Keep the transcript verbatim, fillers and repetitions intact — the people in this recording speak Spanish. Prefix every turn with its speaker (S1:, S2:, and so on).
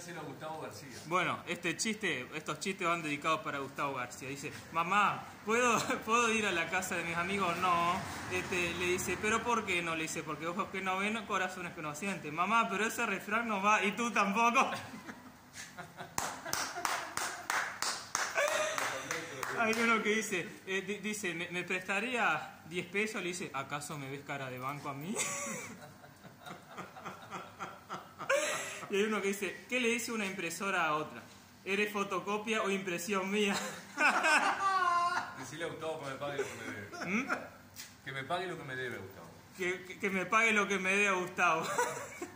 S1: Dígaselo a Gustavo García.
S2: Bueno, este chiste, estos chistes van dedicados para Gustavo García. Dice, mamá, ¿puedo, ¿puedo ir a la casa de mis amigos? No. Este, le dice, ¿pero por qué no? Le dice, porque ojos que no ven, corazones que no sienten. Mamá, pero ese refrán no va, y tú tampoco. Hay uno que dice, eh, di- dice, ¿me, me prestaría diez pesos? Le dice, ¿acaso me ves cara de banco a mí? Y hay uno que dice, ¿qué le dice una impresora a otra? ¿Eres fotocopia o impresión mía?
S1: Decirle a Gustavo que me pague lo que me debe.
S2: ¿Mm?
S1: Que me pague lo que me debe, Gustavo.
S2: Que, que, que me pague lo que me dé a Gustavo.